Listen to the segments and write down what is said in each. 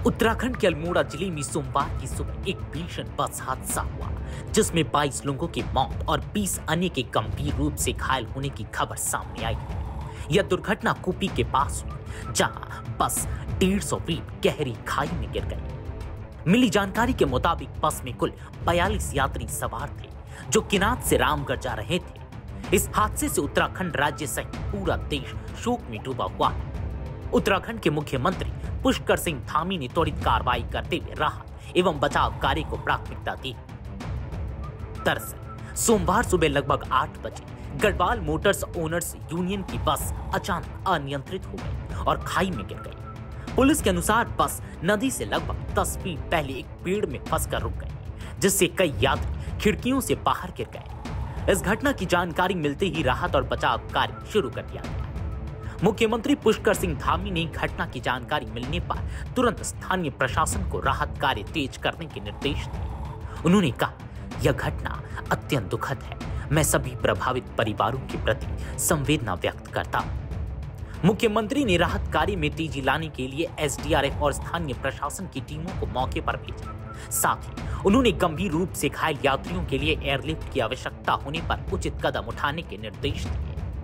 उत्तराखंड के अल्मोड़ा जिले में सोमवार की सुबह एक भीषण बस हादसा हुआ, जिसमें 22 लोगों की मौत और 20 अन्य के गंभीर रूप से घायल होने की खबर सामने आई है। यह दुर्घटना कुपी के पास हुई, जहां बस 150 फीट गहरी खाई में गिर गई। मिली जानकारी के मुताबिक बस में कुल 42 यात्री सवार थे, जो किनार से रामगढ़ जा रहे थे। इस हादसे से उत्तराखंड राज्य सहित पूरा देश शोक में डूबा हुआ है। उत्तराखंड के मुख्यमंत्री पुष्कर सिंह धामी ने त्वरित कार्रवाई करते हुए राहत एवं बचाव कार्य को प्राथमिकता दी। दरअसल सोमवार सुबह लगभग 8 बजे गढ़वाल मोटर्स ओनर्स यूनियन की बस अचानक अनियंत्रित हो गई और खाई में गिर गई। पुलिस के अनुसार बस नदी से लगभग 10 फीट पहले एक पेड़ में फंसकर रुक गई, जिससे कई यात्री खिड़कियों से बाहर गिर गए। इस घटना की जानकारी मिलते ही राहत और बचाव कार्य शुरू कर दिया गया। मुख्यमंत्री पुष्कर सिंह धामी ने घटना की जानकारी मिलने पर तुरंत स्थानीय प्रशासन को राहत कार्य तेज करने के निर्देश दिए। उन्होंने कहा, यह घटना अत्यंत दुखद है। मैं सभी प्रभावित परिवारों के प्रति संवेदना व्यक्त करता हूं। मुख्यमंत्री ने राहत कार्य में तेजी लाने के लिए एसडीआरएफ और स्थानीय प्रशासन की टीमों को मौके पर भेजा। साथ ही उन्होंने गंभीर रूप से घायल यात्रियों के लिए एयरलिफ्ट की आवश्यकता होने पर उचित कदम उठाने के निर्देश दिए।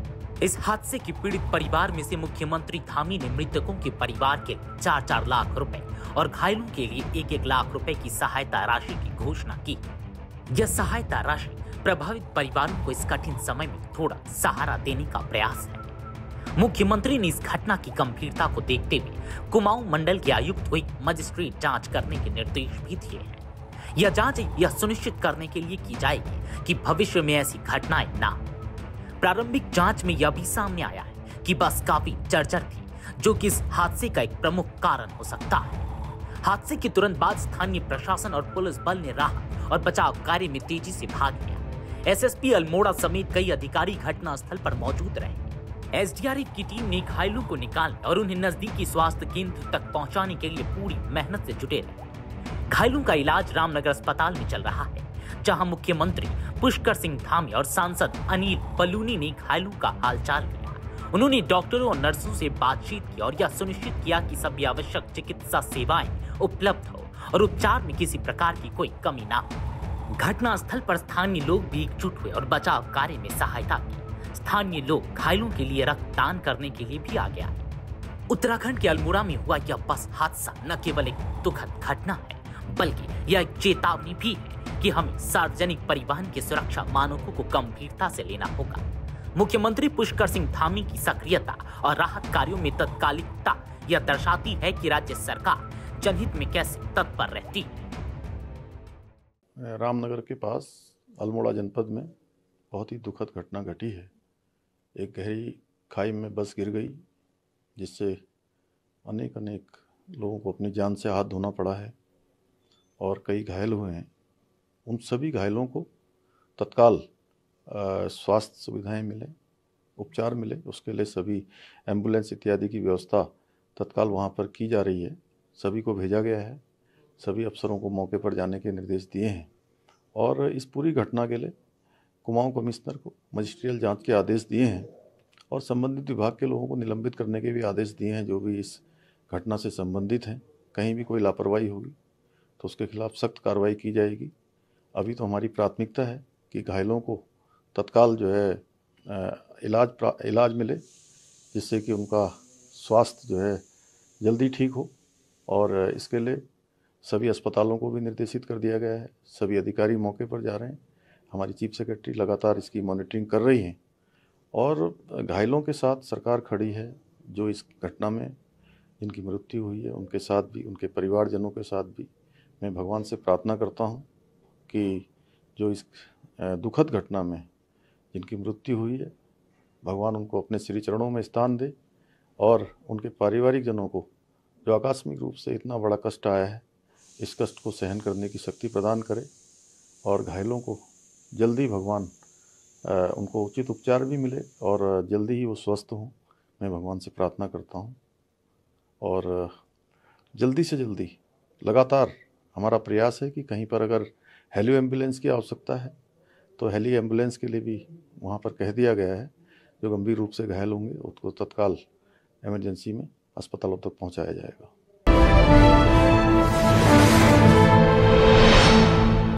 इस हादसे के पीड़ित परिवार में से मुख्यमंत्री धामी ने मृतकों के परिवार के 4-4 लाख रुपए और घायलों के लिए 1-1 लाख रुपए की सहायता राशि की घोषणा की। यह सहायता राशि प्रभावित परिवारों को इस कठिन समय में थोड़ा सहारा देने का प्रयास है। मुख्यमंत्री ने इस घटना की गंभीरता को देखते हुए कुमाऊं मंडल के आयुक्त हुई मजिस्ट्रेट जांच करने के निर्देश भी दिए हैं। यह जांच यह सुनिश्चित करने के लिए की जाएगी कि भविष्य में ऐसी घटनाएं ना हो। प्रारंभिक जांच में यह भी सामने आया है कि बस काफी जर्जर थी, जो कि इस हादसे का एक प्रमुख कारण हो सकता है। हादसे के तुरंत बाद स्थानीय प्रशासन और पुलिस बल ने राहत और बचाव कार्य में तेजी से भाग लिया। एसएसपी अल्मोड़ा समेत कई अधिकारी घटनास्थल पर मौजूद रहे। एसडीआरएफ की टीम ने घायलों को निकालने और उन्हें नजदीकी स्वास्थ्य केंद्र तक पहुंचाने के लिए पूरी मेहनत से जुटे रहे। घायलों का इलाज रामनगर अस्पताल में चल रहा है, जहां मुख्यमंत्री पुष्कर सिंह धामी और सांसद अनिल बलूनी ने घायलों का हालचाल लिया। उन्होंने डॉक्टरों और नर्सों से बातचीत की और यह सुनिश्चित किया कि सभी आवश्यक चिकित्सा सेवाएं उपलब्ध हो और उपचार में किसी प्रकार की कोई कमी ना हो। घटना स्थल पर स्थानीय लोग भी एकजुट हुए और बचाव कार्य में सहायता की। स्थानीय लोग घायलों के लिए रक्तदान करने के लिए भी आगे आए। उत्तराखंड के अल्मोड़ा में हुआ यह बस हादसा न केवल एक दुखद घटना है, बल्कि यह एक चेतावनी भी है कि हमें सार्वजनिक परिवहन की सुरक्षा मानकों को गंभीरता से लेना होगा। मुख्यमंत्री पुष्कर सिंह धामी की सक्रियता और राहत कार्यों में तत्कालिकता यह दर्शाती है कि राज्य सरकार जनहित में कैसे तत्पर रहती है। रामनगर के पास अल्मोड़ा जनपद में बहुत ही दुखद घटना घटी है। एक गहरी खाई में बस गिर गई, जिससे अनेक लोगों को अपनी जान से हाथ धोना पड़ा है और कई घायल हुए हैं। उन सभी घायलों को तत्काल स्वास्थ्य सुविधाएं मिले, उपचार मिले, उसके लिए सभी एम्बुलेंस इत्यादि की व्यवस्था तत्काल वहां पर की जा रही है। सभी को भेजा गया है। सभी अफसरों को मौके पर जाने के निर्देश दिए हैं और इस पूरी घटना के लिए कुमाऊं कमिश्नर को मजिस्ट्रियल जांच के आदेश दिए हैं और संबंधित विभाग के लोगों को निलंबित करने के भी आदेश दिए हैं, जो भी इस घटना से संबंधित हैं। कहीं भी कोई लापरवाही होगी तो उसके खिलाफ सख्त कार्रवाई की जाएगी। अभी तो हमारी प्राथमिकता है कि घायलों को तत्काल जो है इलाज मिले, जिससे कि उनका स्वास्थ्य जो है जल्दी ठीक हो। और इसके लिए सभी अस्पतालों को भी निर्देशित कर दिया गया है। सभी अधिकारी मौके पर जा रहे हैं। हमारी चीफ सेक्रेटरी लगातार इसकी मॉनिटरिंग कर रही हैं और घायलों के साथ सरकार खड़ी है। जो इस घटना में जिनकी मृत्यु हुई है, उनके साथ भी, उनके परिवारजनों के साथ भी मैं भगवान से प्रार्थना करता हूँ कि जो इस दुखद घटना में जिनकी मृत्यु हुई है, भगवान उनको अपने श्री चरणों में स्थान दे और उनके पारिवारिक जनों को जो आकस्मिक रूप से इतना बड़ा कष्ट आया है, इस कष्ट को सहन करने की शक्ति प्रदान करे और घायलों को जल्दी भगवान उनको उचित उपचार भी मिले और जल्दी ही वो स्वस्थ हों। मैं भगवान से प्रार्थना करता हूँ और जल्दी से जल्दी लगातार हमारा प्रयास है कि कहीं पर अगर हेली एम्बुलेंस की आवश्यकता है तो हेली एम्बुलेंस के लिए भी वहाँ पर कह दिया गया है। जो गंभीर रूप से घायल होंगे उसको तत्काल इमरजेंसी में अस्पतालों तक पहुँचाया जाएगा।